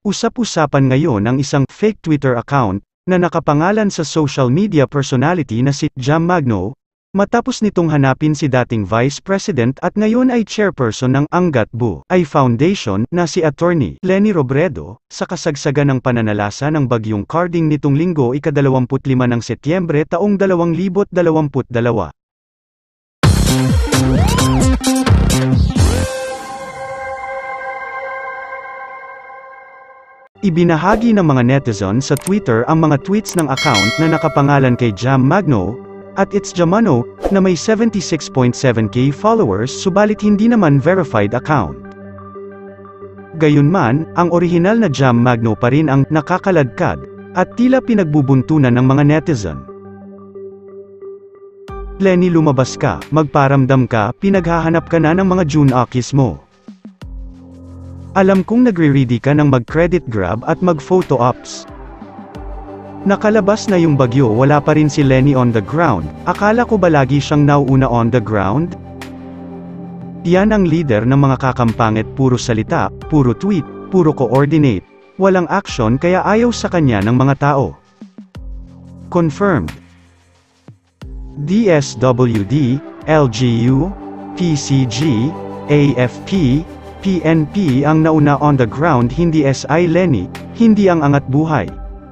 Usap-usapan ngayon ang isang fake Twitter account na nakapangalan sa social media personality na si Jam Magno, matapos nitong hanapin si dating Vice President at ngayon ay chairperson ng Angat Buhay Foundation na si Attorney Leni Robredo, sa kasagsagan ng pananalasa ng bagyong Carding nitong Linggo ika-25 ng Setyembre taong 2022. Ibinahagi ng mga netizen sa Twitter ang mga tweets ng account na nakapangalan kay Jam Magno, at It's Jamano, na may 76.7k followers subalit hindi naman verified account. Gayunman, ang orihinal na Jam Magno pa rin ang nakakaladkad, at tila pinagbubuntunan ng mga netizen. Leni, lumabas ka, magparamdam ka, pinaghahanap ka na ng mga Junakis mo. Alam kong nagre-ready ka ng mag-credit grab at mag-photo ops. Nakalabas na yung bagyo, wala pa rin si Leni on the ground, akala ko ba lagi siyang nauuna on the ground? Yan ang leader ng mga kakampangit, puro salita, puro tweet, puro coordinate, walang action kaya ayaw sa kanya ng mga tao. Confirmed. DSWD, LGU, PCG, AFP, PNP ang nauna on the ground, hindi SI Leni, hindi ang Angat Buhay.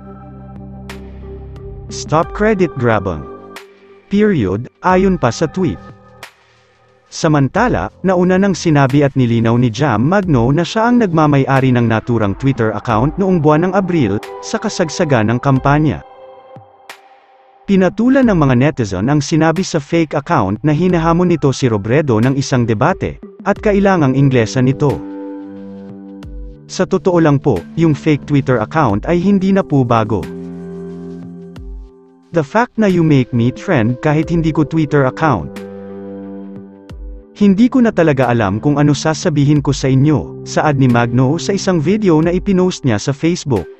Stop credit grabbing. Period, ayon pa sa tweet. Samantala, nauna nang sinabi at nilinaw ni Jam Magno na siya ang nagmamay-ari ng naturang Twitter account noong buwan ng Abril, sa kasagsagan ng kampanya. Pinatulan ng mga netizen ang sinabi sa fake account na hinahamon nito si Robredo ng isang debate, at kailangang Inglesan nito. Sa totoo lang po, yung fake Twitter account ay hindi na po bago. The fact na you make me trend kahit hindi ko Twitter account. Hindi ko na talaga alam kung ano sasabihin ko sa inyo, saad ni Magno sa isang video na ipinost niya sa Facebook.